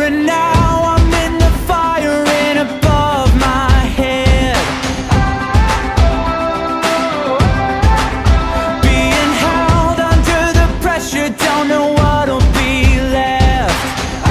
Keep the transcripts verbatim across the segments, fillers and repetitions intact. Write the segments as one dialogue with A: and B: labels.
A: here and now, I'm in the fire and above my head. Being held under the pressure, don't know what'll be left.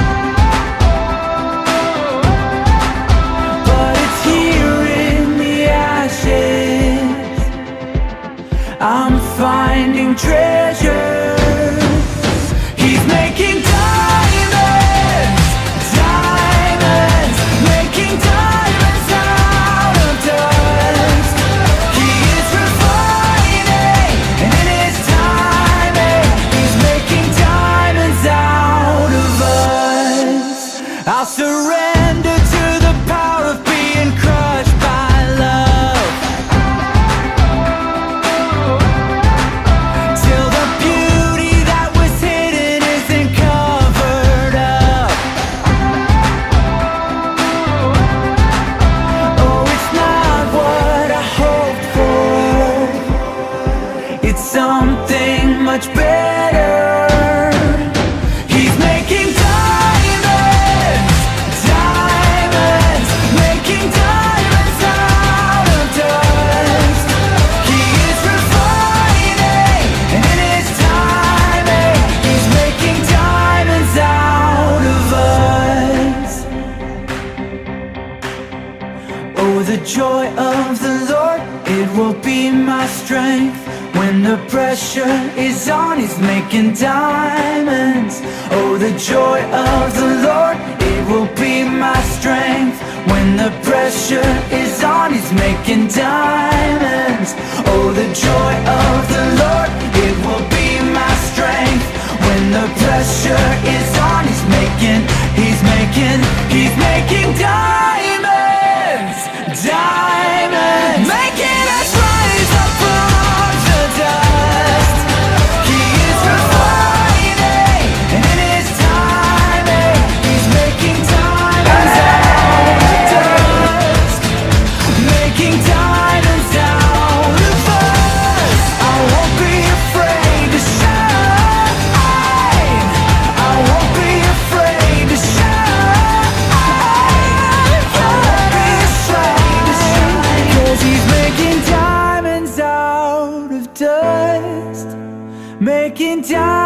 A: But it's here in the ashes, I'm finding treasure. He's making diamonds, diamonds, making diamonds out of dust. He is refining, and in his timing, he's making diamonds out of us. I'll surrender to the power of being crushed by love, till the beauty that was hidden isn't covered up. Oh, it's not what I hoped for, it's something much better. He's making diamonds, diamonds, making diamonds out of dust. He is refining, and in his timing, he's making diamonds out of us. Oh, the joy of the Lord, it will be my strength. When the pressure is on, he's making diamonds. Oh, the joy of the Lord, it will be my strength. When the pressure is on, he's making diamonds. Oh, the joy of the Lord, it will be my strength. When the pressure is on, he's making, he's making, he's making diamonds, diamonds, making us rise up from the dust. He is refining, and in his timing, he's making diamonds out of dust, making diamonds out of us. I won't be afraid to shine, I won't be afraid to shine, I won't be afraid to shine, 'cause he's making diamonds out of dust, making diamonds